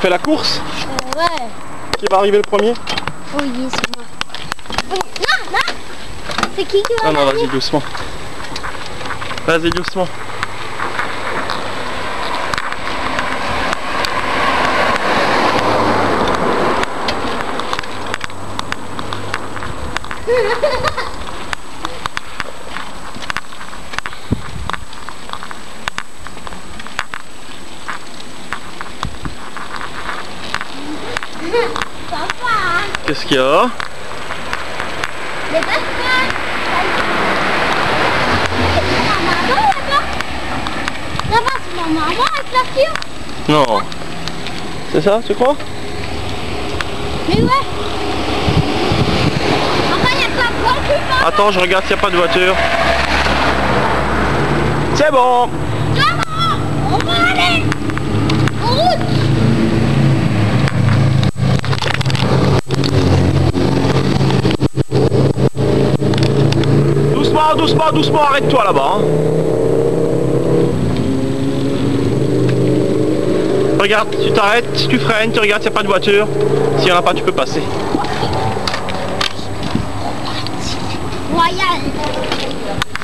fait la course? Ouais. Qui va arriver le premier? Oui, c'est moi. Oui. Non, non. C'est qui va Non, vas-y, doucement. Vas-y, doucement. Papa. Qu'est-ce qu'il y a? Les deux frères. C'est ma maman là-bas. Là-bas, c'est ma maman avec la fille. Non. C'est ça, tu crois? Mais ouais. Papa, il y a plein de voitures. Attends, je regarde s'il n'y a pas de voiture. C'est bon. Maman, on va aller. En route. Doucement, doucement, doucement, arrête-toi là-bas. Hein. Regarde, tu t'arrêtes, si tu freines, tu regardes s'il n'y a pas de voiture. S'il n'y en a pas, tu peux passer. Royal.